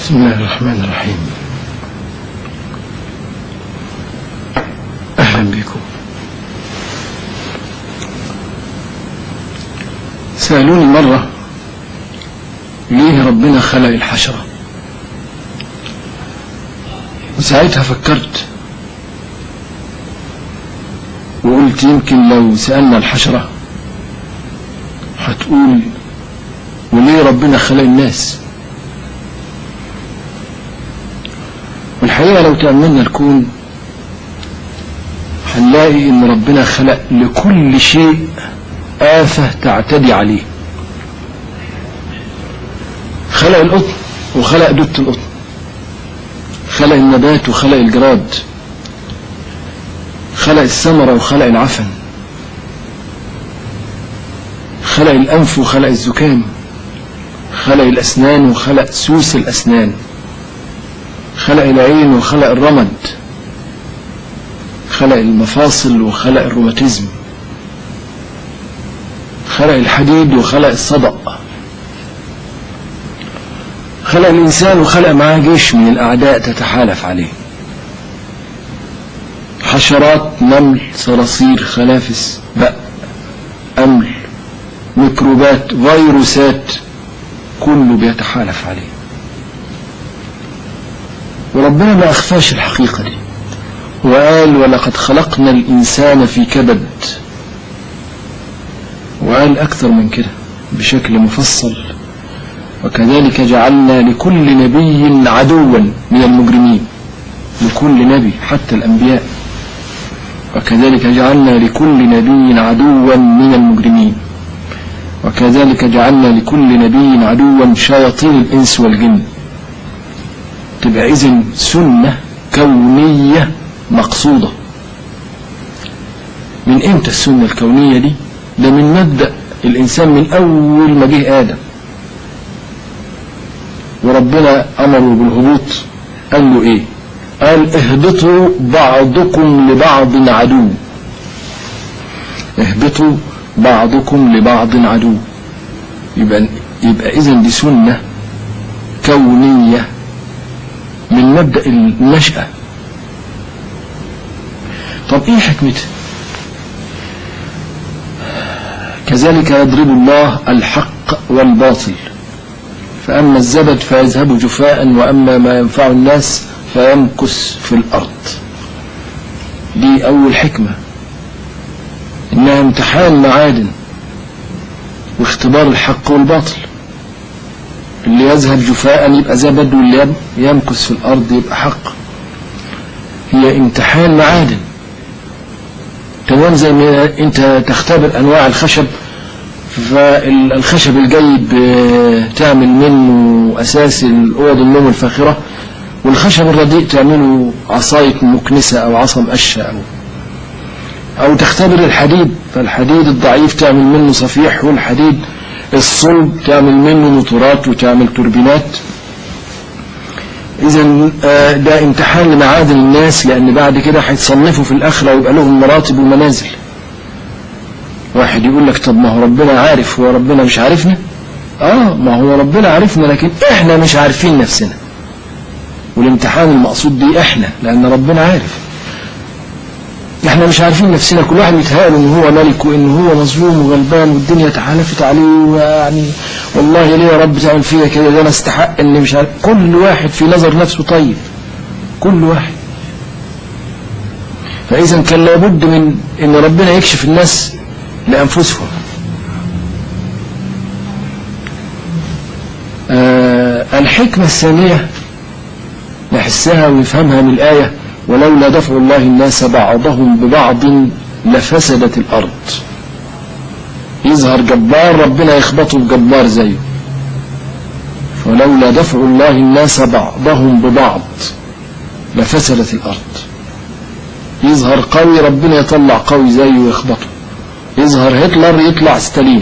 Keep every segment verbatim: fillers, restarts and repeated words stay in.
بسم الله الرحمن الرحيم. أهلا بكم. سألوني مرة ليه ربنا خلق الحشرة، وساعتها فكرت وقلت يمكن لو سألنا الحشرة هتقول وليه ربنا خلق الناس. والحقيقة لو تأملنا الكون هنلاقي ان ربنا خلق لكل شيء آفة تعتدي عليه. خلق القطن وخلق دودة القطن، خلق النبات وخلق الجراد، خلق الثمرة وخلق العفن، خلق الأنف وخلق الزكام، خلق الأسنان وخلق سوس الأسنان، خلق العين وخلق الرمد، خلق المفاصل وخلق الروماتيزم، خلق الحديد وخلق الصدأ، خلق الإنسان وخلق معاه جيش من الأعداء تتحالف عليه. حشرات، نمل، صراصير، خنافس، بق، أمل، ميكروبات، فيروسات، كله بيتحالف عليه. وربنا ما أخفاش الحقيقة دي، وقال ولقد خلقنا الإنسان في كبد، وقال أكثر من كده بشكل مفصل وكذلك جعلنا لكل نبي عدوا من المجرمين، لكل نبي حتى الأنبياء، وكذلك جعلنا لكل نبي عدوا من المجرمين، وكذلك جعلنا لكل نبي عدوا شياطين الإنس والجن. تبقى إذن سنة كونية مقصودة. من إمتى السنة الكونية دي؟ ده من مبدأ الإنسان من أول ما جه آدم، وربنا أمره بالهبوط. قال له إيه؟ قال اهبطوا بعضكم لبعض عدو، اهبطوا بعضكم لبعض عدو. يبقى, يبقى إذن دي سنة كونية من مبدأ النشأة. طب ايه حكمتها؟ كذلك يضرب الله الحق والباطل، فأما الزبد فيذهب جفاء وأما ما ينفع الناس فيمكث في الأرض. دي أول حكمة، إنها امتحان معادن واختبار الحق والباطل. اللي يذهب جفاء يبقى زبد، واللي يمكث في الأرض يبقى حق. هي امتحان معادن، تمام زي ما انت تختبر انواع الخشب، فالخشب الجيد تعمل منه اساس الاوض النوم الفاخره، والخشب الرديء تعمله عصايه مكنسه او عصا مقشه، او او تختبر الحديد، فالحديد الضعيف تعمل منه صفيح، والحديد الصلب تعمل منه موتورات وتعمل توربينات. إذن ده امتحان لمعادن الناس، لأن بعد كده هيتصنفوا في الآخرة ويبقى لهم مراتب ومنازل. واحد يقول لك طب ما هو ربنا عارف، هو ربنا مش عارفنا؟ آه ما هو ربنا عارفنا، لكن إحنا مش عارفين نفسنا. والامتحان المقصود بيه إحنا، لأن ربنا عارف. إحنا مش عارفين نفسنا. كل واحد يتهيأ إن هو ملك وإن هو مظلوم وغلبان والدنيا تحالفت عليه، ويعني والله ليه يا رب تعمل فيا كده، ده أنا استحق إني مش عارف. كل واحد في نظر نفسه طيب، كل واحد. فإذا كان لابد من إن ربنا يكشف الناس لأنفسهم. آه الحكمة الثانية نحسها ونفهمها من الآية: ولولا دفع الله الناس بعضهم ببعض لفسدت الأرض. يظهر جبار ربنا يخبطه بجبار زيه. ولولا دفع الله الناس بعضهم ببعض لفسدت الأرض. يظهر قوي ربنا يطلع قوي زيه ويخبطه. يظهر هتلر يطلع ستالين.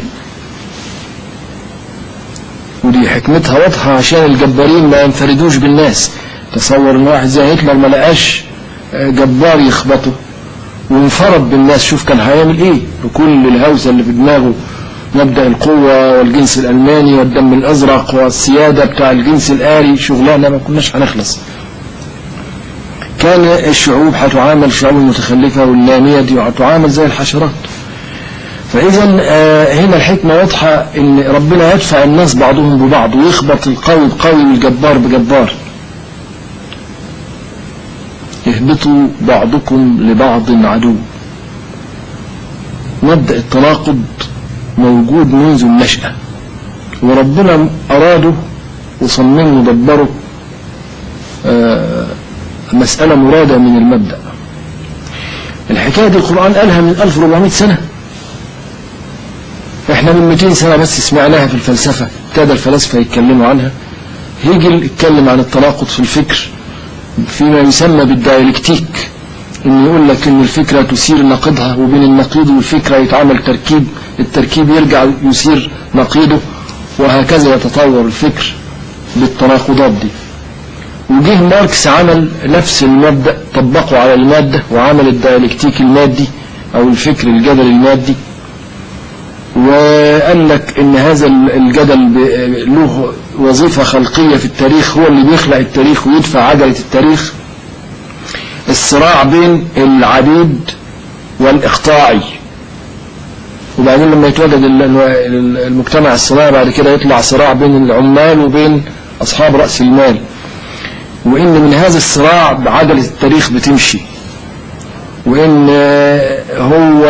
ودي حكمتها واضحة عشان الجبارين ما ينفردوش بالناس. تصور ان واحد زي هتلر ما لقاش جبار يخبطه وانفرد بالناس، شوف كان هيعمل ايه بكل الهوسه اللي في دماغه مبدأ القوة والجنس الألماني والدم الأزرق والسيادة بتاع الجنس الآري، شغلانة ما كناش هنخلص. كان الشعوب هتعامل الشعوب المتخلفة واللامية دي هتعامل زي الحشرات. فإذا هنا الحكمة واضحة إن ربنا يدفع الناس بعضهم ببعض ويخبط القوي بقوي والجبار بجبار. اهبطوا بعضكم لبعض عدو. مبدأ التناقض موجود منذ النشأة، وربنا أراده وصممه ودبره مسألة مرادة من المبدأ. الحكاية دي القرآن قالها من ألف وأربعمائة سنة، احنا من مئتين سنة بس سمعناها في الفلسفة، ابتدى الفلاسفة يتكلموا عنها. هيجل اتكلم عن التناقض في الفكر فيما يسمى بالدايلكتيك، ان يقول لك ان الفكرة تثير نقيضها، وبين النقيض والفكرة يتعامل تركيب، التركيب يرجع يثير نقيضه، وهكذا يتطور الفكر بالتناقضات دي. وجه ماركس عمل نفس المبدأ طبقه على المادة، وعمل الدايلكتيك المادي او الفكر الجدل المادي، وقال لك ان هذا الجدل له وظيفة خلقية في التاريخ، هو اللي بيخلق التاريخ ويدفع عجلة التاريخ. الصراع بين العبيد والإقطاعي، وبعدين لما يتوجد المجتمع الصناعي بعد كده يطلع صراع بين العمال وبين أصحاب رأس المال، وإن من هذا الصراع عجلة التاريخ بتمشي، وإن هو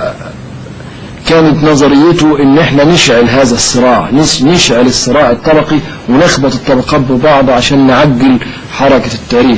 كانت نظريته إن احنا نشعل هذا الصراع، نشعل الصراع الطبقي ونخبط الطبقات ببعض عشان نعجل حركة التاريخ.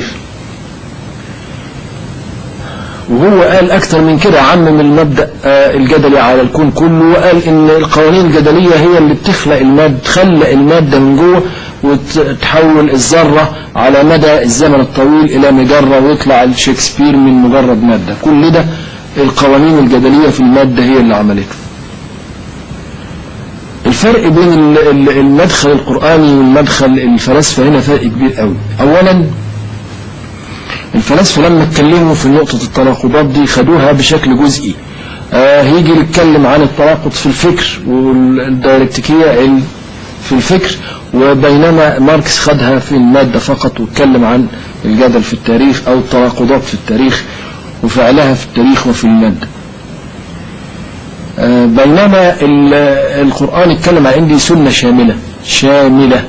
وهو قال أكثر من كده، عمم المبدأ الجدلي على الكون كله، وقال إن القوانين الجدلية هي اللي بتخلق المادة، تخلق المادة من جوه وتحول الذرة على مدى الزمن الطويل إلى مجرة، ويطلع الشكسبير من مجرد مادة. كل ده القوانين الجدلية في المادة هي اللي عملته. الفرق بين المدخل القرآني والمدخل الفلاسفة هنا فرق كبير قوي. أولا الفلاسفة لما اتكلموا في نقطة التناقضات دي خدوها بشكل جزئي، آه هيجي يتكلم عن التناقض في الفكر والدايلكتيكية في الفكر، وبينما ماركس خدها في المادة فقط واتكلم عن الجدل في التاريخ أو التناقضات في التاريخ وفعلها في التاريخ وفي المادة. آه بينما القرآن اتكلم عن عندي سنة شاملة شاملة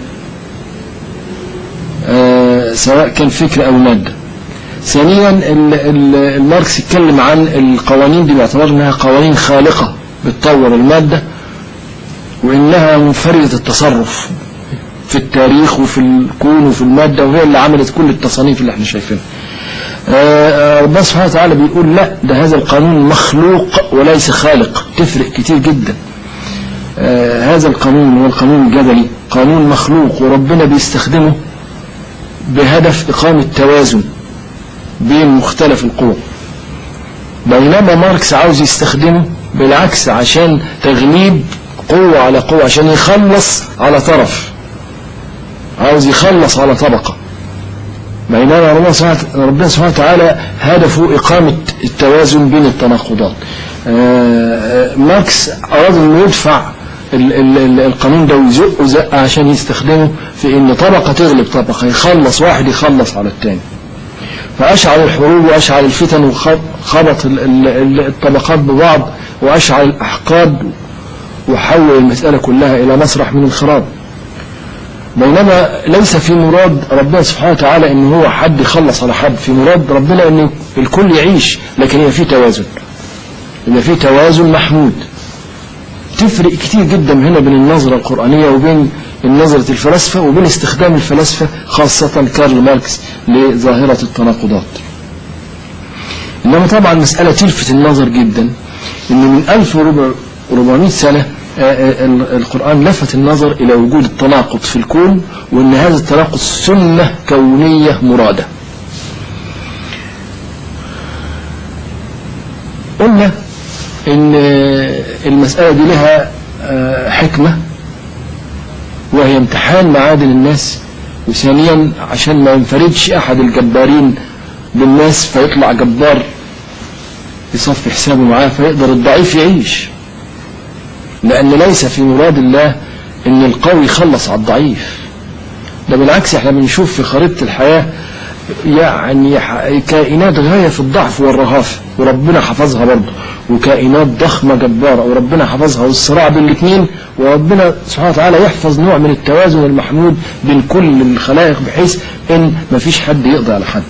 آه سواء كان فكر أو مادة. ثانيا الماركس اتكلم عن القوانين دي باعتبار انها قوانين خالقة بتطور المادة، وانها منفردة التصرف في التاريخ وفي الكون وفي المادة، وهي اللي عملت كل التصانيف اللي احنا شايفينها. ربنا سبحانه وتعالى بيقول لا، ده هذا القانون مخلوق وليس خالق. تفرق كتير جدا. هذا القانون هو القانون الجدلي قانون مخلوق، وربنا بيستخدمه بهدف إقامة توازن بين مختلف القوى، بينما ماركس عاوز يستخدمه بالعكس عشان تغليب قوة على قوة، عشان يخلص على طرف، عاوز يخلص على طبقة. بينما ربنا سبحانه وتعالى هدفه إقامة التوازن بين التناقضات. ماركس أراد أن يدفع القانون ده ويزقه زقه عشان يستخدمه في ان طبقة تغلب طبقة، يخلص واحد يخلص على الثاني، فأشعل الحروب وأشعل الفتن وخبط الطبقات ببعض وأشعل الأحقاد وحول المسألة كلها إلى مسرح من الخراب. بينما ليس في مراد ربنا سبحانه وتعالى ان هو حد يخلص على حد، في مراد ربنا ان الكل يعيش، لكن هي في توازن، يبقى في توازن محمود. تفرق كتير جدا هنا بين النظرة القرآنية وبين نظرة الفلاسفة وبين استخدام الفلاسفة خاصة كارل ماركس لظاهرة التناقضات. إنما طبعا مسألة تلفت النظر جدا إن من ألف وأربعمائة سنة القرآن لفت النظر إلى وجود التناقض في الكون، وإن هذا التناقض سنة كونية مرادة. قلنا إن المسألة دي لها حكمة، وهي امتحان معادن الناس، وثانيا عشان ما ينفردش أحد الجبارين بالناس فيطلع جبار يصفي حسابه معاه فيقدر الضعيف يعيش. لأن ليس في مراد الله ان القوي يخلص على الضعيف. ده بالعكس احنا بنشوف في خريطة الحياة يعني كائنات غاية في الضعف والرهافة وربنا حفظها برضه، وكائنات ضخمة جبارة وربنا حفظها، والصراع بين الاثنين وربنا سبحانه وتعالى يحفظ نوع من التوازن المحمود بين كل الخلائق بحيث ان مفيش حد يقضي على حد.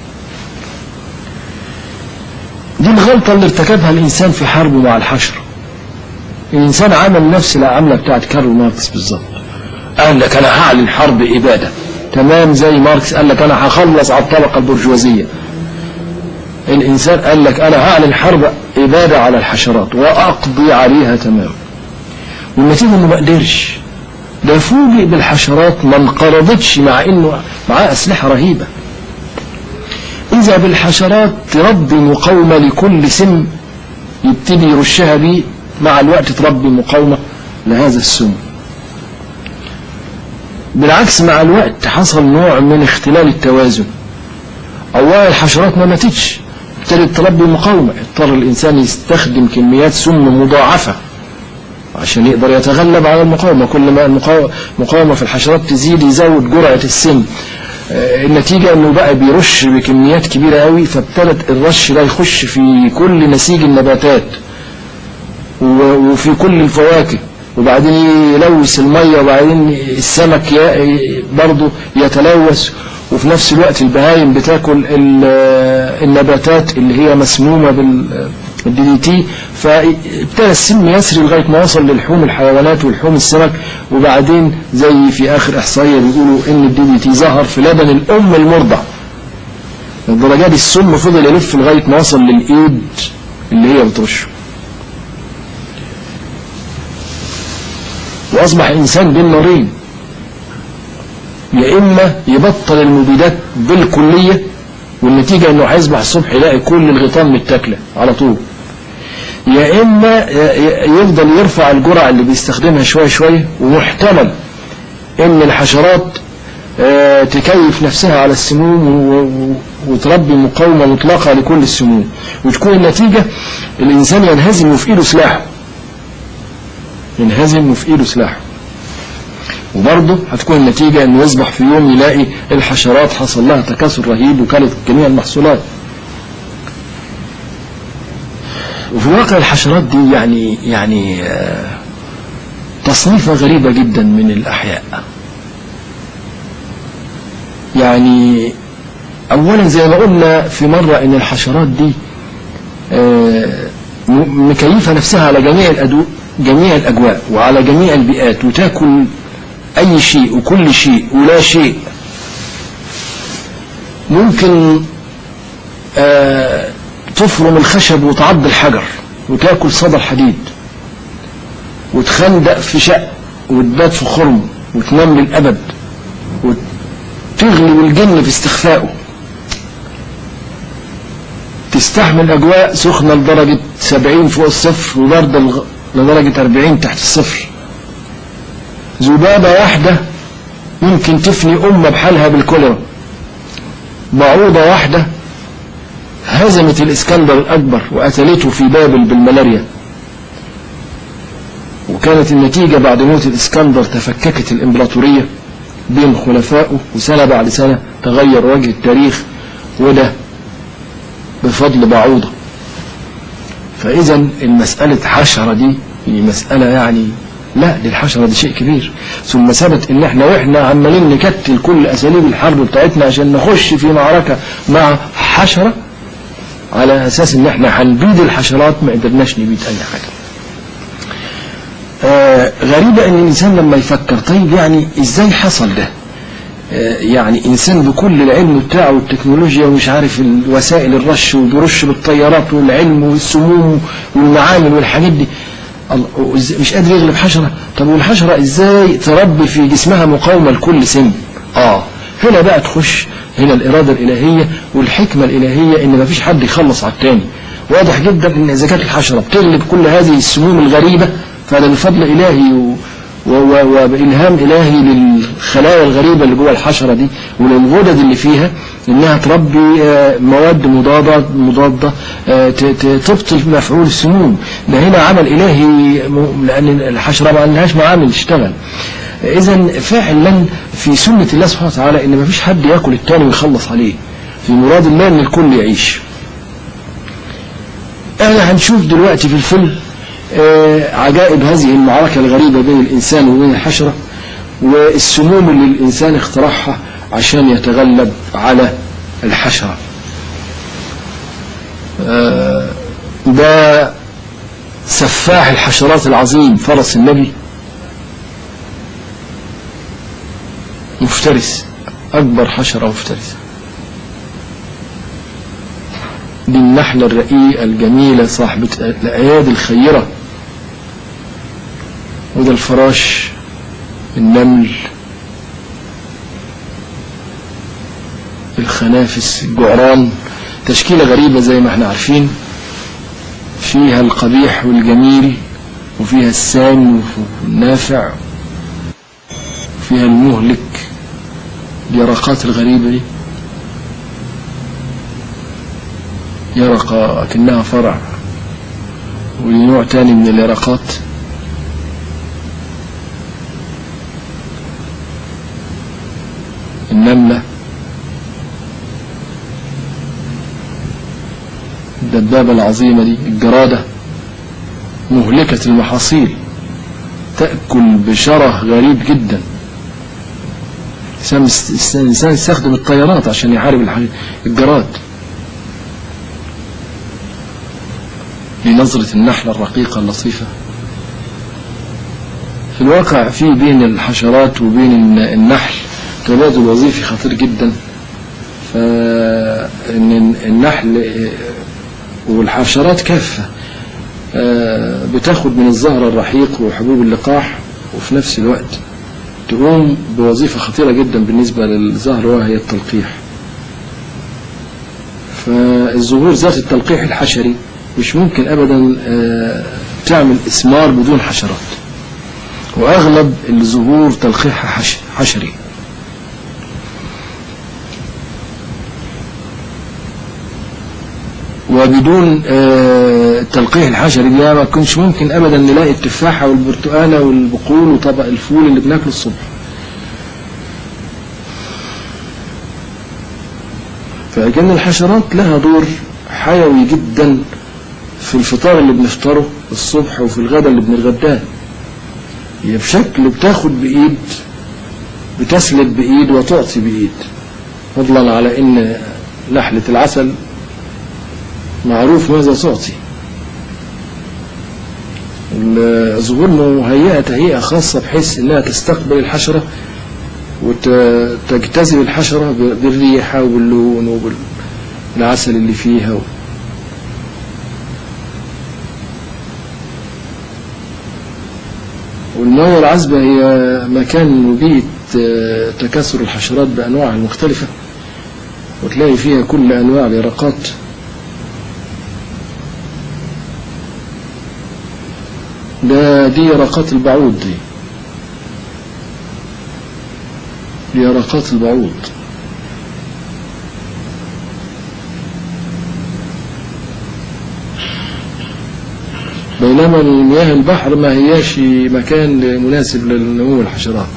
دي الغلطة اللي ارتكبها الإنسان في حربه مع الحشر. الإنسان عمل نفس العملة بتاعت كارل ماركس بالظبط. قال لك أنا هعلن حرب إبادة، تمام زي ماركس قال لك أنا هخلص على الطبقة البرجوازية. الإنسان قال لك أنا هعلن حرب إبادة على الحشرات وأقضي عليها تمام. والنتيجة إنه ما قدرش، ده فوجئ بالحشرات ما انقرضتش مع إنه معاه أسلحة رهيبة. إذا بالحشرات تربي مقاومة لكل سم يبتدي يرشها بيه، مع الوقت تربي مقاومة لهذا السم. بالعكس مع الوقت حصل نوع من اختلال التوازن. أولا الحشرات ما ماتتش، ابتدت تربي مقاومة، اضطر الإنسان يستخدم كميات سم مضاعفة عشان يقدر يتغلب على المقاومة. كل ما المقاومة في الحشرات تزيد يزود جرعة السم. النتيجة انه بقى بيرش بكميات كبيرة قوي، فابتدت الرش ده يخش في كل نسيج النباتات وفي كل الفواكه، وبعدين يلوث المية، وبعدين السمك برضه يتلوث، وفي نفس الوقت البهايم بتاكل النباتات اللي هي مسمومة بالدي دي تي، فابتدى السم يسري لغاية ما وصل للحوم الحيوانات والحوم السمك. وبعدين زي في آخر إحصائية بيقولوا إن الدي دي تي ظهر في لبن الأم المرضع. الدرجات السم فضل يلف لغاية ما وصل للإيد اللي هي بترشه. وأصبح إنسان بين نارين، يا إما يبطل المبيدات بالكلية، والنتيجة إنه هيصبح الصبح يلاقي كل الغيطان متاكلة على طول، يا إما يفضل يرفع الجرعة اللي بيستخدمها شوية شوية، ومحتمل إن الحشرات تكيف نفسها على السموم وتربي مقاومة مطلقة لكل السموم، وتكون النتيجة الإنسان ينهزم وفي إيده سلاحه، ينهزم وفي إيده سلاحه. وبرضه هتكون النتيجة إنه يصبح في يوم يلاقي الحشرات حصل لها تكاثر رهيب وكلت جميع المحصولات. وفي واقع الحشرات دي يعني يعني تصنيفة غريبة جدا من الأحياء. يعني أولا زي ما قلنا في مرة إن الحشرات دي مكيفة نفسها على جميع الأدو جميع الأجواء وعلى جميع البيئات، وتاكل أي شيء وكل شيء ولا شيء. ممكن آه تفرم الخشب وتعض الحجر وتاكل صدى الحديد، وتخندق في شق وتبات في خرم وتنام للأبد، وتغلب الجن في استخفائه. تستحمل أجواء سخنة لدرجة سبعين فوق الصفر وباردة لدرجة أربعين تحت الصفر. ذبابة واحدة يمكن تفني أمة بحالها بالكوليرا. بعوضة واحدة هزمت الإسكندر الأكبر وقتلته في بابل بالملاريا. وكانت النتيجة بعد موت الإسكندر تفككت الإمبراطورية بين خلفائه، وسنة بعد سنة تغير وجه التاريخ، وده بفضل بعوضة. فإذا المسألة حشرة دي هي مسألة يعني لا، للحشرة دي شيء كبير. ثم ثبت ان احنا واحنا عمالين نكتل كل اساليب الحرب بتاعتنا عشان نخش في معركة مع حشرة على اساس ان احنا هنبيد الحشرات، ما قدرناش نبيد اي حاجة. آه غريبة ان الانسان لما يفكر طيب يعني ازاي حصل ده؟ آه يعني انسان بكل العلم بتاعه والتكنولوجيا ومش عارف الوسائل الرش وبيرش بالطيارات والعلم والسموم والمعامل والحاجات دي، مش قادر يغلب حشرة. طب والحشرة ازاي تربي في جسمها مقاومة لكل سم؟ اه هنا بقى تخش هنا الإرادة الإلهية والحكمة الإلهية، ان مفيش حد يخلص على التاني. واضح جدا ان اذا كانت الحشرة بتغلب كل هذه السموم الغريبة فده بفضل إلهي وبإلهام إلهي للخلايا الغريبة اللي جوه الحشرة دي وللغدد اللي فيها إنها تربي مواد مضادة مضادة تبطل مفعول السموم. ده هنا عمل إلهي لأن الحشرة ما لهاش معامل تشتغل. إذا فعلا في سنة الله سبحانه وتعالى إن ما فيش حد يأكل التاني ويخلص عليه، في مراد الله إن الكل يعيش. احنا هنشوف دلوقتي في الفيلم آه عجائب هذه المعركة الغريبة بين الإنسان وبين الحشرة، والسموم اللي الإنسان اخترعها عشان يتغلب على الحشرة. آه ده سفاح الحشرات العظيم فرس النبي، مفترس، أكبر حشرة مفترسة. دي النحلة الرقيقة الجميلة صاحبة الأيادي الخيرة. وده الفراش النمل، الخنافس، الجعران، تشكيلة غريبة زي ما احنا عارفين، فيها القبيح والجميل وفيها السام والنافع وفيها المهلك. اليرقات الغريبة دي، يرقة أكنها فرع، ونوع تاني من اليرقات. النملة، الدبابة العظيمة دي، الجرادة مهلكة المحاصيل، تأكل بشره غريب جدا. الإنسان يستخدم الطيارات عشان يحارب الجراد. لنظرة النحلة الرقيقة اللطيفة. في الواقع في بين الحشرات وبين النحل تبادل وظيفي خطير جدا. فإن النحل والحشرات كافة بتاخد من الزهر الرحيق وحبوب اللقاح، وفي نفس الوقت تقوم بوظيفة خطيرة جدا بالنسبة للزهر وهي التلقيح. فالزهور ذات التلقيح الحشري مش ممكن أبدا تعمل إثمار بدون حشرات، وأغلب الزهور تلقيحها حشري. وبدون التلقيح الحشري ده ما كنش ممكن أبدا نلاقي التفاحة والبرتقالة والبقول وطبق الفول اللي بناكله الصبح. فكأن الحشرات لها دور حيوي جدا في الفطار اللي بنفطره الصبح وفي الغداء اللي بنتغداه. هي بشكل بتاخد بإيد، بتسلب بإيد وتعطي بإيد، فضلا على إن نحلة العسل معروف ماذا تعطي. الزهور مهيئة تهيئة خاصة بحيث إنها تستقبل الحشرة وتجتذب الحشرة بالريحة واللون وبالعسل اللي فيها. والمياه العذبة هي مكان وبيئة تكاثر الحشرات بأنواعها المختلفة، وتلاقي فيها كل أنواع اليرقات. ده دي يرقات البعوض، دي دي يرقات البعوض. بينما مياه البحر ما هياش مكان مناسب لنمو الحشرات.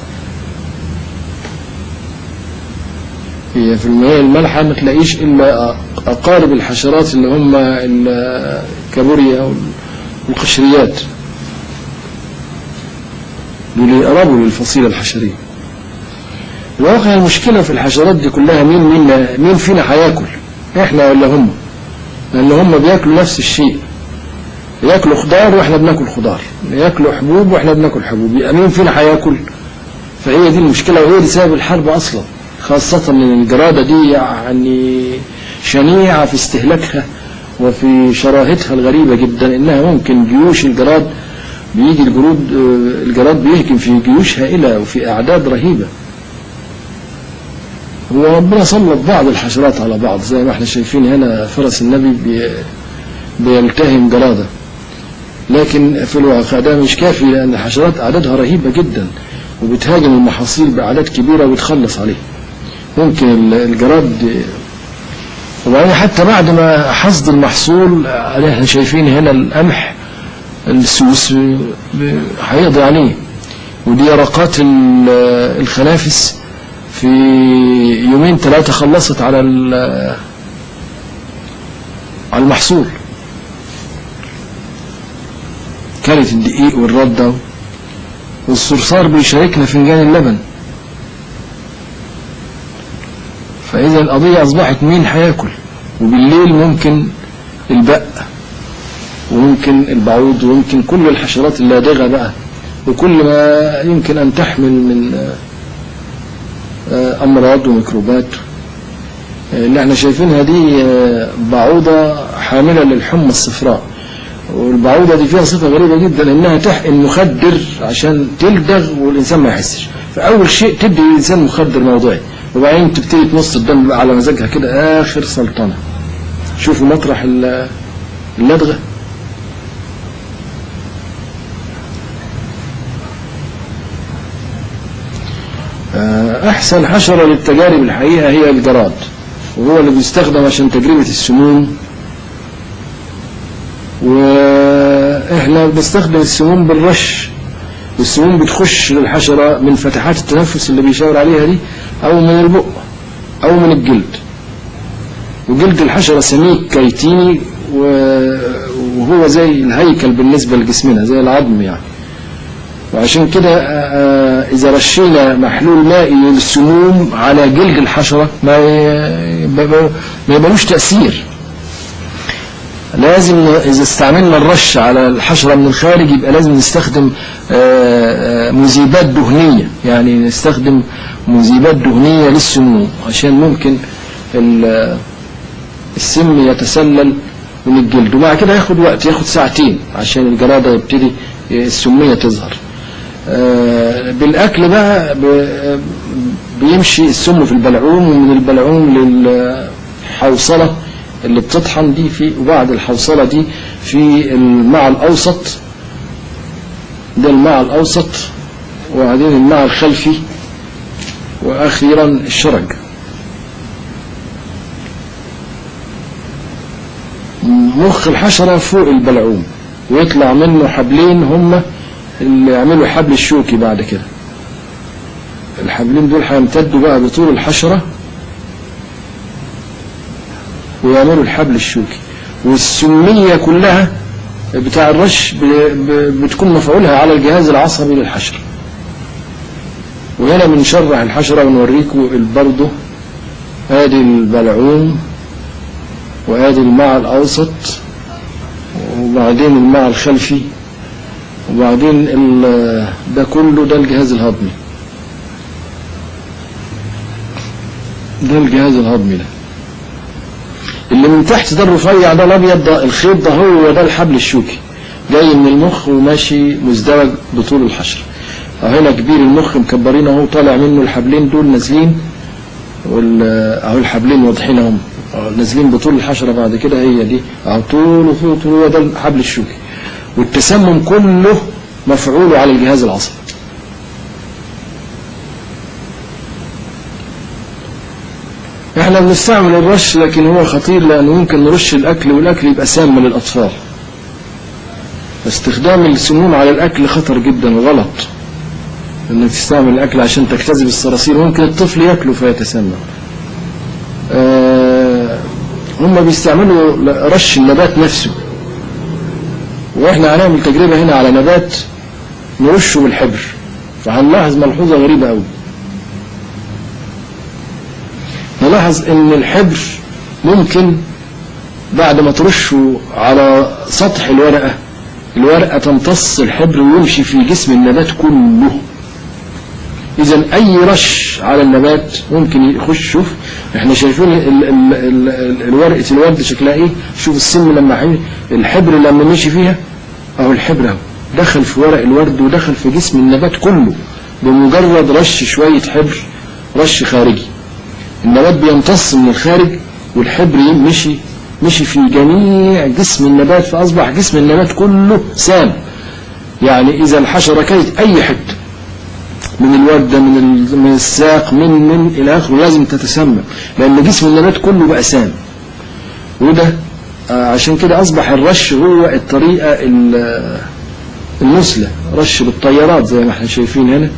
هي في المياه المالحة ما تلاقيش إلا أقارب الحشرات اللي هم الكابوريا والقشريات، دول يقربوا للفصيلة الحشرية. الواقع المشكلة في الحشرات دي كلها مين مين مين فينا هياكل، احنا ولا هم؟ لأن هم بياكلوا نفس الشيء، ياكلوا خضار واحنا بناكل خضار، ياكلوا حبوب واحنا بناكل حبوب، يبقى مين فينا هياكل؟ فهي دي المشكلة، وهي دي سبب الحرب أصلا، خاصة ان الجرادة دي يعني شنيعة في استهلاكها وفي شراهتها الغريبة جدا، انها ممكن جيوش الجراد بيجي الجرود الجراد بيهجم في جيوش هائلة وفي أعداد رهيبة. وربنا سلط بعض الحشرات على بعض زي ما احنا شايفين هنا. فرس النبي بي بيلتهم جرادة. لكن في الواقع ده مش كافي، لأن الحشرات أعدادها رهيبة جدا وبتهاجم المحاصيل بأعداد كبيرة وبتخلص عليها. ممكن الجراد، وبعدين حتى بعد ما حصد المحصول احنا شايفين هنا القمح السوس هيقضي عليه، ودي يرقات الخنافس في يومين ثلاثة خلصت على على المحصول، كانت الدقيق والردة، والصرصار بيشاركنا فنجان اللبن. فإذا القضية أصبحت مين هياكل، وبالليل ممكن البق وممكن البعوض وممكن كل الحشرات اللادغة بقى، وكل ما يمكن أن تحمل من أمراض وميكروبات. اللي احنا شايفينها دي بعوضة حاملة للحمى الصفراء، والبعوضة دي فيها صفة غريبة جدا، انها تحقن مخدر عشان تلدغ والإنسان ما يحسش. فأول شيء تدي الإنسان مخدر موضعي، وبعدين تبتدي تمص الدم على مزاجها كده، آخر سلطنة. شوفوا مطرح اللدغة. أحسن حشرة للتجارب الحقيقة هي الجراد، وهو اللي بيستخدم عشان تجربة السموم. وإحنا بنستخدم السموم بالرش، والسموم بتخش للحشرة من فتحات التنفس اللي بيشاور عليها دي، أو من البق أو من الجلد. وجلد الحشرة سميك كيتيني، وهو زي الهيكل بالنسبة لجسمنا، زي العظم يعني. وعشان كده إذا رشينا محلول مائي للسموم على جلد الحشرة ما يبقاش تأثير. لازم إذا استعملنا الرش على الحشرة من الخارج يبقى لازم نستخدم مذيبات دهنية، يعني نستخدم مذيبات دهنية للسموم، عشان ممكن السم يتسلل من الجلد. ومع كده ياخد وقت، ياخد ساعتين عشان الجرادة يبتدي السمية تظهر. بالأكل بقى بيمشي السم في البلعوم، ومن البلعوم للحوصلة اللي بتطحن دي في، وبعد الحوصلة دي في الماء الأوسط، ده الماء الأوسط، وبعدين الماء الخلفي، وأخيرا الشرج. مخ الحشرة فوق البلعوم، ويطلع منه حبلين هم اللي يعملوا حبل الشوكي. بعد كده الحبلين دول هيمتدوا بقى بطول الحشرة ويعملوا الحبل الشوكي. والسمية كلها بتاع الرش بتكون مفعولها على الجهاز العصبي للحشرة. وهنا بنشرح الحشرة ونوريكم برضه ادي البلعوم، وادي الماء الأوسط، وبعدين الماء الخلفي، وبعدين ده كله ده الجهاز الهضمي، ده الجهاز الهضمي ده اللي من تحت ده الرفيع ده الابيض ده الخيط ده، هو ده الحبل الشوكي جاي من المخ وماشي مزدوج بطول الحشرة. اهو كبير المخ مكبرين اهو، طالع منه الحبلين دول نازلين، اهو الحبلين واضحين اهم نازلين بطول الحشرة. بعد كده هي دي اهو طول وفوق طول، هو ده الحبل الشوكي. والتسمم كله مفعوله على الجهاز العصبي. احنا بنستعمل الرش، لكن هو خطير لانه ممكن نرش الاكل والاكل يبقى سام للاطفال. استخدام السموم على الاكل خطر جدا وغلط، انك تستعمل الاكل عشان تجتذب الصراصير، ممكن الطفل ياكله فيتسمم. أه هم بيستعملوا رش النبات نفسه، واحنا هنعمل تجربة هنا على نبات نرشه بالحبر، فهنلاحظ ملحوظة غريبة قوي. نلاحظ ان الحبر ممكن بعد ما ترشه على سطح الورقة، الورقة تمتص الحبر ويمشي في جسم النبات كله. اذا اي رش على النبات ممكن يخش. شوف احنا شايفين الورقة الورد شكلها ايه، شوف السم لما الحبر لما مشي فيها، اهو الحبر اهو دخل في ورق الورد ودخل في جسم النبات كله بمجرد رش شوية حبر، رش خارجي. النبات بيمتص من الخارج والحبر مشي مشي في جميع جسم النبات، فأصبح جسم النبات كله سام. يعني إذا الحشرة كانت أي حتة من الوردة من من الساق من من إلى آخره لازم تتسمم، لأن جسم النبات كله بقى سام. وده عشان كده أصبح الرش هو الطريقة المثلى، رش بالطيارات زي ما احنا شايفين هنا.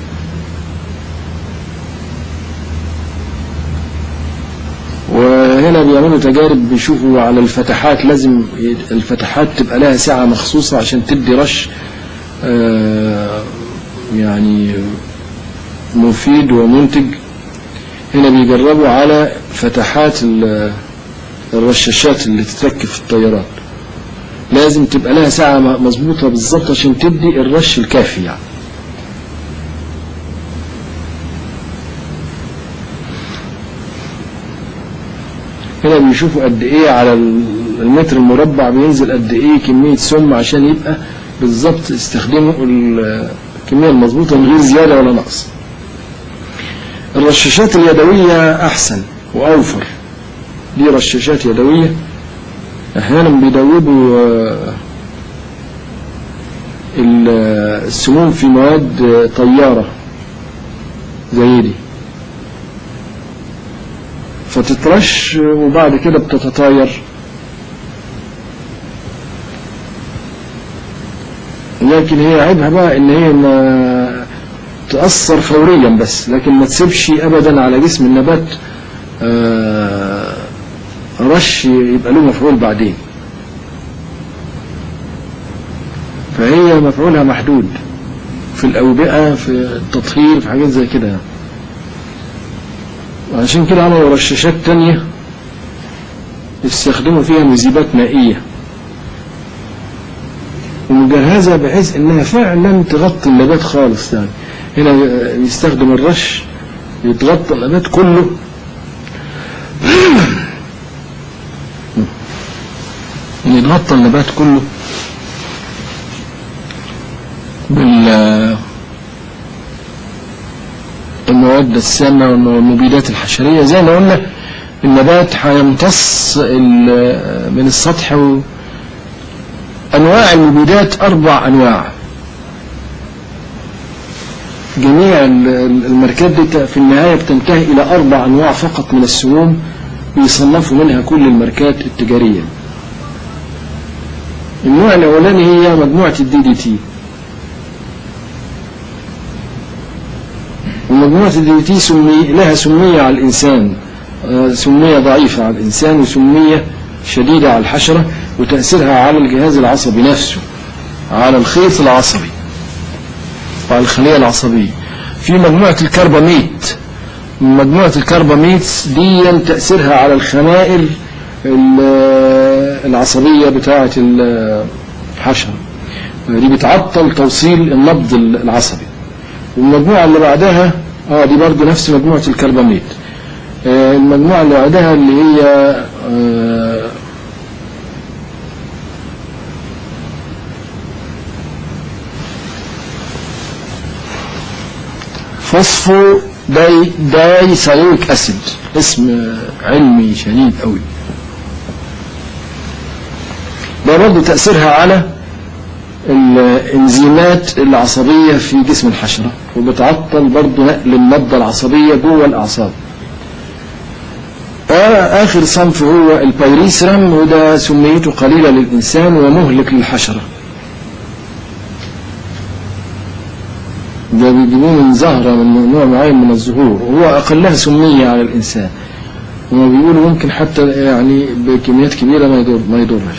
وهنا بيعملوا تجارب بيشوفوا على الفتحات، لازم الفتحات تبقى لها سعة مخصوصة عشان تدي رش آه يعني مفيد ومنتج. هنا بيجربوا على فتحات الرشاشات اللي تتركب في الطيارات، لازم تبقى لها سعة مظبوطة بالظبط عشان تدي الرش الكافي. يعني هنا بيشوفوا قد ايه على المتر المربع بينزل قد ايه كمية سم عشان يبقى بالظبط يستخدموا الكمية المظبوطة من غير زيادة ولا نقص. الرشاشات اليدوية أحسن وأوفر، دي رشاشات يدوية. أحيانا بيدوبوا السموم في مواد طيارة زي دي، فتترش وبعد كده بتتطاير. لكن هي عيبها بقى ان هي ما تأثر فوريا بس، لكن ما تسيبش ابدا على جسم النبات رش يبقى له مفعول بعدين. فهي مفعولها محدود في الأوبئة، في التطهير، في حاجات زي كده. وعشان كده عملوا رشاشات تانية يستخدموا فيها مذيبات مائية ومجهزة بحيث انها فعلا تغطي النبات خالص. يعني هنا يستخدم الرش يتغطى النبات كله يتغطى النبات كله بال المواد السامة والمبيدات الحشرية. زي ما قلنا النبات هيمتص من السطح. أنواع المبيدات أربع أنواع. جميع الماركات دي في النهاية بتنتهي إلى أربع أنواع فقط من السموم بيصنفوا منها كل الماركات التجارية. النوع الأولاني هي مجموعة الدي دي تي، ومجموعة الدي دي تي سمي لها سمية على الإنسان، سمية ضعيفة على الإنسان وسمية شديدة على الحشرة، وتأثيرها على الجهاز العصبي نفسه، على الخيط العصبي وعلى الخلية العصبية. في مجموعة الكرباميت، مجموعة الكرباميت دي تأثيرها على الخمائر العصبية بتاعة الحشرة، دي بتعطل توصيل النبض العصبي. والمجموعة اللي بعدها اه دي برضو نفس مجموعة الكرباميت. آه المجموعة اللي بعدها اللي هي آه فوسفو داي داي سايويك اسيد، اسم علمي شديد قوي. ده برضو تأثيرها على الانزيمات العصبية في جسم الحشرة، وبتعطل برضو نقل النبضة العصبية جوه الأعصاب. آخر صنف هو البيريسرم، وده سميته قليلة للإنسان ومهلك للحشرة. ده بيجيبوه من زهرة من نوع معين من الزهور، وهو أقلها سمية على الإنسان، وما بيقولوا ممكن حتى يعني بكميات كبيرة ما يضر ما يضرش.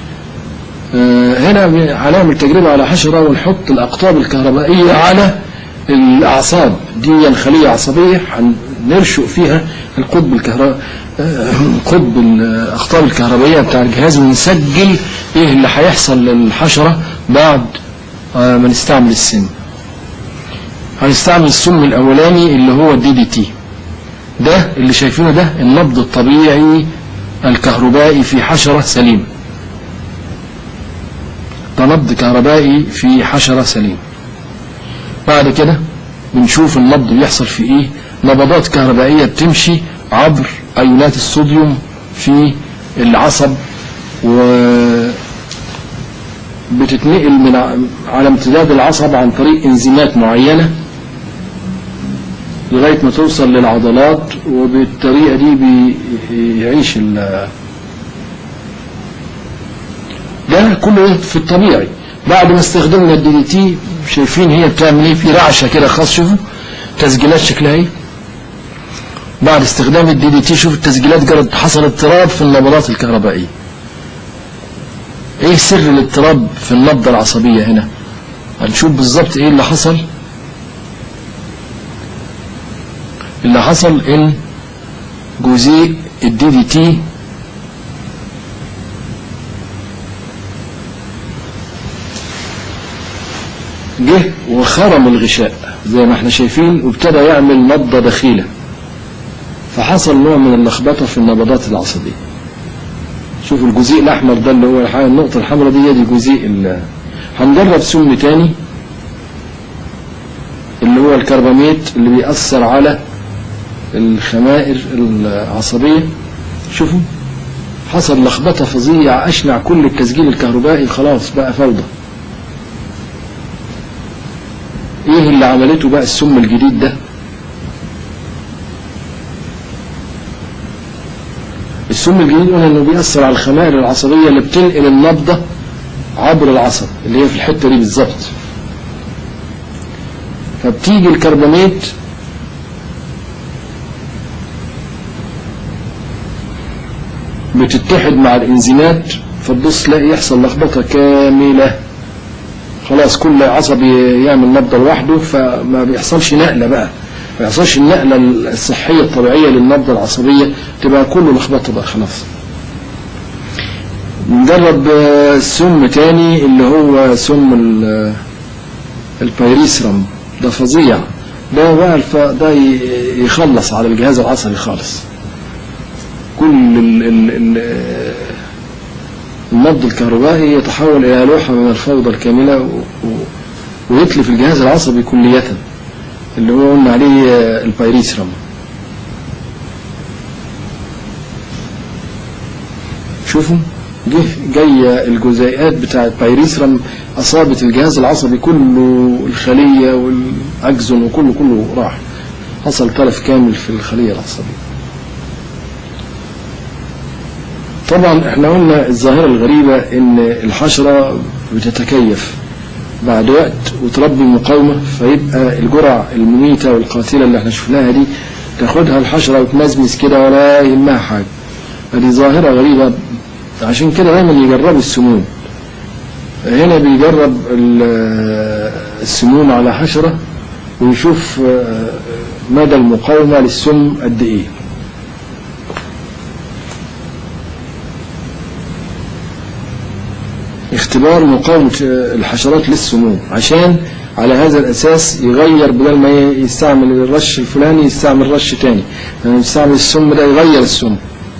هنا هنعمل تجربة على حشرة ونحط الأقطاب الكهربائية على الأعصاب دي، خلية عصبية هنرشق فيها القطب الكهربائي، قطب الأقطاب الكهربائية بتاع الجهاز، ونسجل إيه اللي هيحصل للحشرة بعد ما نستعمل السم. هنستعمل السم الأولاني اللي هو الدي دي تي، ده اللي شايفينه ده النبض الطبيعي الكهربائي في حشرة سليمة، نبض كهربائي في حشرة سليمة. بعد كده بنشوف النبض بيحصل في ايه، نبضات كهربائية بتمشي عبر ايونات الصوديوم في العصب وبتتنقل من على امتداد العصب عن طريق انزيمات معينة لغاية ما توصل للعضلات، وبالطريقة دي بيعيش ال ده كله في الطبيعي. بعد ما استخدمنا الدي دي تي شايفين هي بتعمل ايه؟ في رعشة كده خاص، شوفوا تسجيلات شكلها ايه بعد استخدام الدي دي تي. شوف التسجيلات جرت حصل اضطراب في النبضات الكهربائية. ايه سر الاضطراب في النبضة العصبية هنا؟ هنشوف بالظبط ايه اللي حصل. اللي حصل ان جزيء الدي دي تي جه وخرم الغشاء زي ما احنا شايفين، وابتدى يعمل نبضة دخيلة، فحصل نوع من اللخبطة في النبضات العصبية. شوفوا الجزيء الأحمر ده اللي هو النقطة الحمراء دي دي جزيء ال هنجرب سم تاني اللي هو الكرباميت اللي بيأثر على الخمائر العصبية. شوفوا حصل لخبطة فظيعة، أشنع كل التسجيل الكهربائي خلاص بقى فوضى. ايه اللي عملته بقى السم الجديد ده؟ السم الجديد قلنا انه بيأثر على الخمائر العصبية اللي بتنقل النبضة عبر العصب اللي هي في الحتة دي بالظبط. فبتيجي الكرباميت بتتحد مع الانزيمات، فتبص تلاقي يحصل لخبطة كاملة، خلاص كل عصب يعمل نبضة لوحده، فما بيحصلش نقلة بقى، ما بيحصلش النقلة الصحية الطبيعية للنبضة العصبية، تبقى كله لخبطة بقى خلاص. نجرب سم تاني اللي هو سم البيريسرم، ده فظيع، ده بقى الف... ده يخلص على الجهاز العصبي خالص. كل ال... ال... ال... النبض الكهربائي يتحول إلى لوحة من الفوضى الكاملة و... و... ويتلف الجهاز العصبي كلية، اللي هو قلنا عليه البيريسرم. شوفوا جه جاية الجزيئات بتاع البيريسرم أصابت الجهاز العصبي كله، الخلية والأكزون وكله كله راح، حصل تلف كامل في الخلية العصبية. طبعا احنا قلنا الظاهرة الغريبة ان الحشرة بتتكيف بعد وقت وتربي مقاومة، فيبقى الجرع المميتة والقاتلة اللي احنا شفناها دي تاخدها الحشرة وتمزمز كده ولا يهمها حاجة. هذه ظاهرة غريبة، عشان كده دايما يجربوا السموم. هنا بيجرب السموم على حشرة ويشوف مدى المقاومة للسم قد ايه. اختبار مقاومة الحشرات للسموم، عشان على هذا الأساس يغير، بدل ما يستعمل الرش الفلاني يستعمل رش تاني، يعني يستعمل السم ده يغير السم.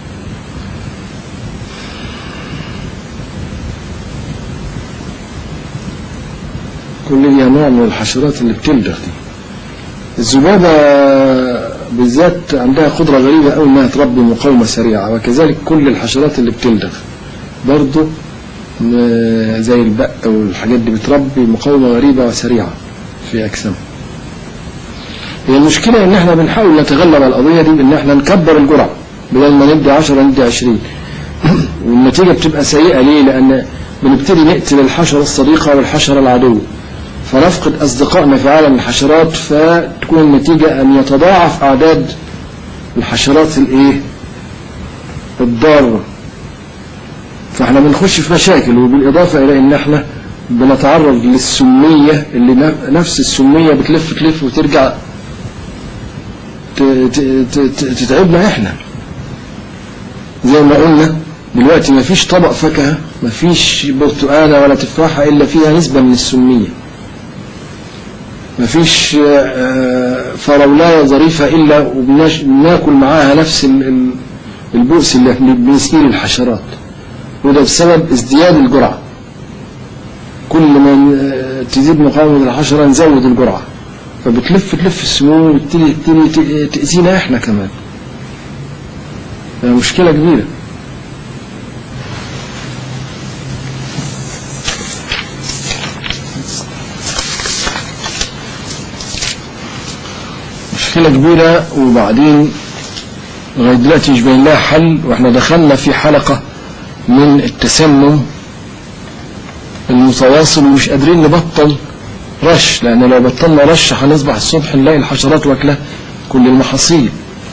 كل دي نوع من الحشرات اللي بتلدغ دي. الذبابة بالذات عندها قدرة غريبة أوي إنها تربي مقاومة سريعة، وكذلك كل الحشرات اللي بتلدغ برضه زي البق والحاجات دي بتربي مقاومة غريبة وسريعة في أجسامها. هي المشكلة إن إحنا بنحاول نتغلب على القضية دي بإن إحنا نكبر الجرعة، بدل ما ندي عشرة ندي عشرين، والنتيجة بتبقى سيئة. ليه؟ لأن بنبتدي نقتل الحشرة الصديقة والحشرة العدوة، فنفقد أصدقائنا في عالم الحشرات، فتكون النتيجة أن يتضاعف أعداد الحشرات الإيه؟ الضارة. فاحنا بنخش في مشاكل، وبالإضافة إلى إن احنا بنتعرض للسمية اللي نفس السمية بتلف تلف وترجع تتعبنا احنا. زي ما قلنا دلوقتي ما فيش طبق فاكهة، ما فيش برتقانة ولا تفاحة إلا فيها نسبة من السمية، ما فيش فراولاية ظريفة إلا وبناكل معاها نفس البؤس اللي بنسقيه للحشرات، وده بسبب ازدياد الجرعة. كل ما تزيد مقاومة الحشرة نزود الجرعة، فبتلف تلف السموم وبتبتدي تأذينا احنا كمان. مشكلة كبيرة. مشكلة كبيرة، وبعدين لغاية دلوقتي مش باين لها حل، واحنا دخلنا في حلقة من التسمم المتواصل ومش قادرين نبطل رش، لأن لو بطلنا رش هنصبح الصبح نلاقي الحشرات واكلة كل المحاصيل.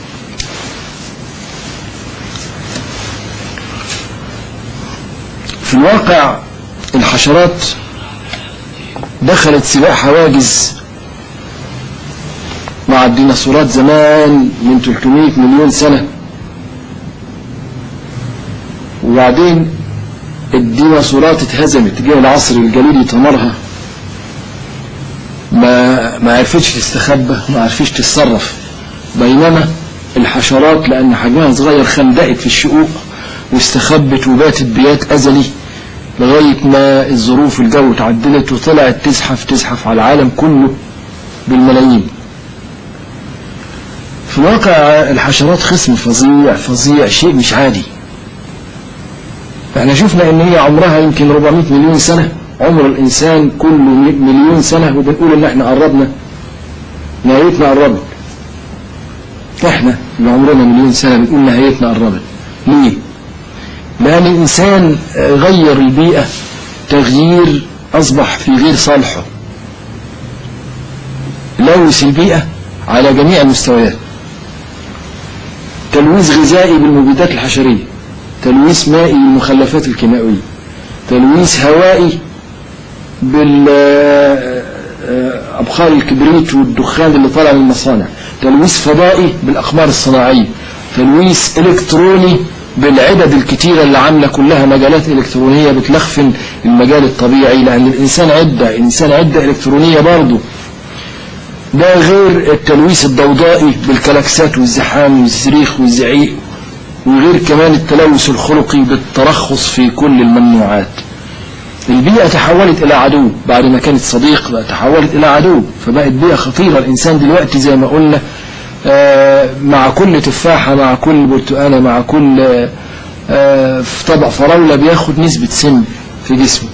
في الواقع الحشرات دخلت سباق حواجز مع الديناصورات زمان من ثلاثمائة مليون سنة، وبعدين الديناصورات اتهزمت، جاء العصر الجليدي طمرها، ما ما عرفتش تستخبى، ما عرفتش تتصرف، بينما الحشرات لأن حجمها صغير خندقت في الشقوق واستخبت وباتت بيات أزلي لغاية ما الظروف الجو تعدلت وطلعت تزحف تزحف على العالم كله بالملايين. في الواقع الحشرات خصم فظيع فظيع، شيء مش عادي. احنا شفنا ان هي عمرها يمكن أربعمائة مليون سنة، عمر الانسان كله مليون سنة، وبنقول ان احنا قربنا، نهايتنا قربت. احنا اللي عمرنا مليون سنة بنقول نهايتنا قربت. ليه؟ لأن الإنسان غير البيئة تغيير أصبح في غير صالحه، لوث البيئة على جميع المستويات، تلويث غذائي بالمبيدات الحشرية، تلويث مائي بالمخلفات الكيميائية، تلويث هوائي بالأبخار الكبريت والدخان اللي طالع من المصانع، تلويث فضائي بالأقمار الصناعية، تلويث إلكتروني بالعدد الكتيرة اللي عاملة كلها مجالات إلكترونية بتلخفن المجال الطبيعي، لأن الإنسان عدة الإنسان عدة إلكترونية برضه. ده غير التلويث الضوضائي بالكلاكسات والزحام والزريخ والزعيق، وغير كمان التلوث الخلقي بالترخص في كل الممنوعات. البيئة تحولت إلى عدو، بعد ما كانت صديق بقى تحولت إلى عدو، فبقت بيئة خطيرة. الإنسان دلوقتي زي ما قلنا مع كل تفاحة، مع كل برتقانة، مع كل في طبق فراولة بياخد نسبة سم في جسمه.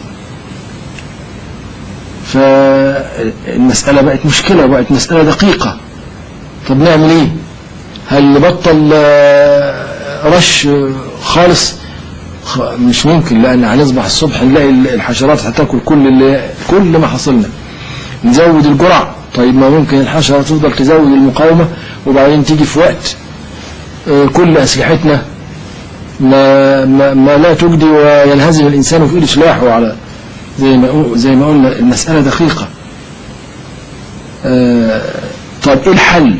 فالمسألة بقت مشكلة، بقت مسألة دقيقة. طب نعمل ايه؟ هل نبطل رش خالص؟ مش ممكن، لأن هنصبح الصبح نلاقي الحشرات هتاكل كل اللي كل ما حصلنا. نزود الجرعة، طيب ما ممكن الحشرة تفضل تزود المقاومة وبعدين تيجي في وقت كل أسلحتنا ما, ما, ما لا تجدي وينهزم الإنسان في إيد سلاحه، على زي ما زي ما قلنا المسألة دقيقة. طيب إيه الحل؟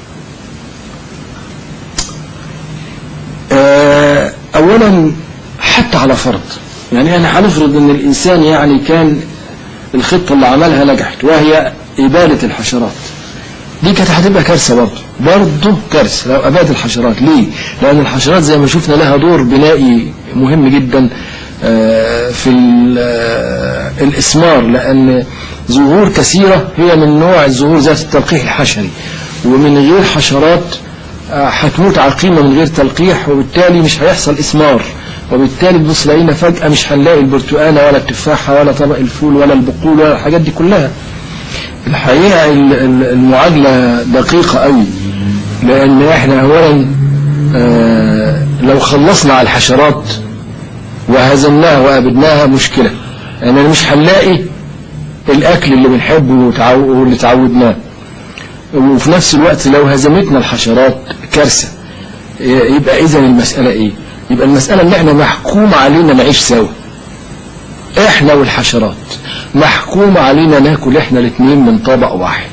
أولا حتى على فرض، يعني أنا هنفرض أن الإنسان يعني كان الخطة اللي عملها نجحت، وهي إبادة الحشرات. دي كانت هتبقى كارثة برضه، برضه كارثة لو أباد الحشرات. ليه؟ لأن الحشرات زي ما شفنا لها دور بنائي مهم جدا في الإثمار، لأن زهور كثيرة هي من نوع الزهور ذات التلقيح الحشري، ومن غير حشرات هتموت عقيمة من غير تلقيح، وبالتالي مش هيحصل إثمار، وبالتالي بص لقينا فجأة مش هنلاقي البرتقانة ولا التفاحة ولا طبق الفول ولا البقول ولا الحاجات دي كلها. الحقيقة المعادلة دقيقة قوي، لأن احنا أولا آه لو خلصنا على الحشرات وهزمناها وأبدناها مشكلة، يعني مش هنلاقي الأكل اللي بنحبه واللي تعودناه. وفي نفس الوقت لو هزمتنا الحشرات كارثة. يبقى إذن المسألة إيه؟ يبقى المسألة إن احنا محكوم علينا نعيش سوا، احنا والحشرات محكوم علينا ناكل احنا الاثنين من طبق واحد.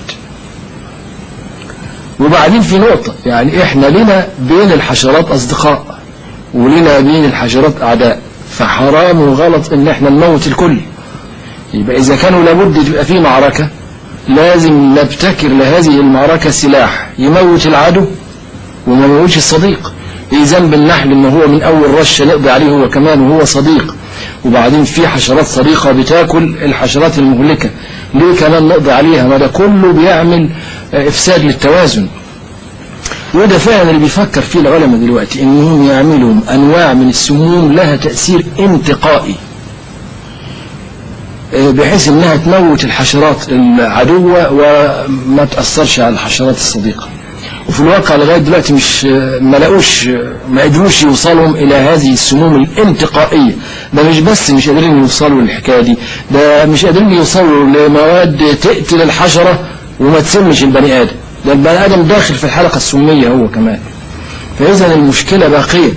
وبعدين في نقطة، يعني احنا لنا بين الحشرات اصدقاء ولنا بين الحشرات اعداء، فحرام وغلط ان احنا نموت الكل. يبقى اذا كانوا لابد تبقى في معركة، لازم نبتكر لهذه المعركة سلاح يموت العدو وما يموتش الصديق. ايه ذنب النحل ان هو من اول رشة نقضي عليه هو كمان وهو صديق، وبعدين في حشرات صديقة بتاكل الحشرات المهلكة، ليه كمان نقضي عليها؟ ما ده كله بيعمل افساد للتوازن. وده فعلا اللي بيفكر فيه العلماء دلوقتي، انهم يعملوا انواع من السموم لها تأثير انتقائي، بحيث انها تموت الحشرات العدوة وما تأثرش على الحشرات الصديقة. وفي الواقع لغاية دلوقتي مش ما لقوش ما قدروش يوصلهم إلى هذه السموم الانتقائية. ده مش بس مش قادرين يوصلوا للحكاية دي، ده مش قادرين يوصلوا لمواد تقتل الحشرة وما تسمش البني آدم، ده البني آدم داخل في الحلقة السمية هو كمان. فإذا المشكلة باقية،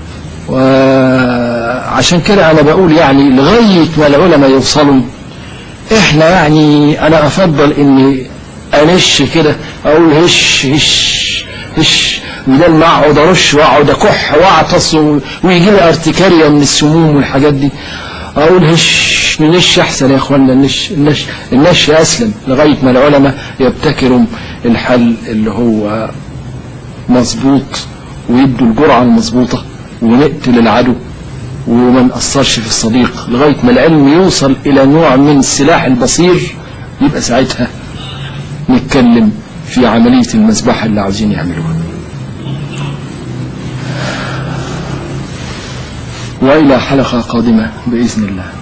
وعشان كده أنا بقول يعني لغاية ما العلماء يوصلوا إحنا يعني أنا أفضل إني أنش كده أقول هش هش هش بدل ما أقعد أرش وأقعد أكح وأعطس ويجي لي ارتكارية من السموم والحاجات دي، أقول هش ننش أحسن يا إخوانا، النش النش النش أسلم لغاية ما العلماء يبتكروا الحل اللي هو مظبوط ويدوا الجرعة المظبوطة ونقتل العدو وما نأثرش في الصديق لغاية ما العلم يوصل إلى نوع من السلاح البصير. يبقى ساعتها نتكلم في عملية المذبحة اللي عاوزين يعملوها. وإلى حلقة قادمة بإذن الله.